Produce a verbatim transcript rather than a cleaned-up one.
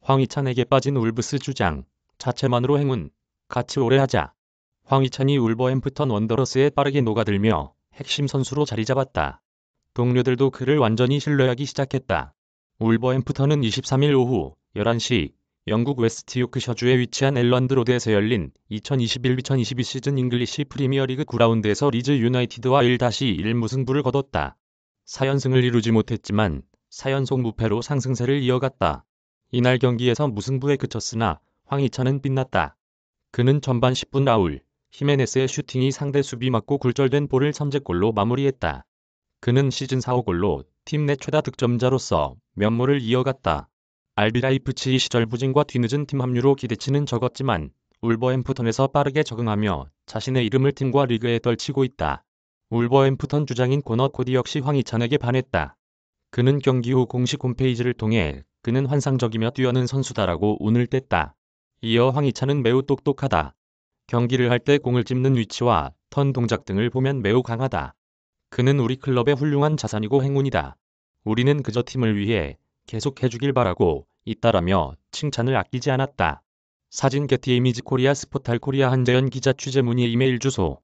황희찬에게 빠진 울브스 주장. 자체만으로 행운. 같이 오래 하자. 황희찬이 울버햄프턴 원더러스에 빠르게 녹아들며 핵심 선수로 자리 잡았다. 동료들도 그를 완전히 신뢰하기 시작했다. 울버햄프턴은 이십삼일 오후 열한 시 영국 웨스트 요크셔주에 위치한 엘런드 로드에서 열린 이천이십일 이천이십이 시즌 잉글리시 프리미어리그 구 라운드에서 리즈 유나이티드와 일 대 일 무승부를 거뒀다. 사 연승을 이루지 못했지만 사 연속 무패로 상승세를 이어갔다. 이날 경기에서 무승부에 그쳤으나 황희찬은 빛났다. 그는 전반 십 분 라울 히메네스의 슈팅이 상대 수비 맞고 굴절된 볼을 선제골로 마무리했다. 그는 시즌 사 호 골로 팀 내 최다 득점자로서 면모를 이어갔다. 알비 라이프치히 시절 부진과 뒤늦은 팀 합류로 기대치는 적었지만 울버햄프턴에서 빠르게 적응하며 자신의 이름을 팀과 리그에 떨치고 있다. 울버햄프턴 주장인 코너 코디 역시 황희찬에게 반했다. 그는 경기 후 공식 홈페이지를 통해 그는 환상적이며 뛰어난 선수다라고 운을 뗐다. 이어 황희찬은 매우 똑똑하다. 경기를 할 때 공을 찝는 위치와 턴 동작 등을 보면 매우 강하다. 그는 우리 클럽의 훌륭한 자산이고 행운이다. 우리는 그저 팀을 위해 계속 해주길 바라고 있다라며 칭찬을 아끼지 않았다. 사진 게티 이미지 코리아 스포탈 코리아 한재현 기자 취재 문의 이메일 주소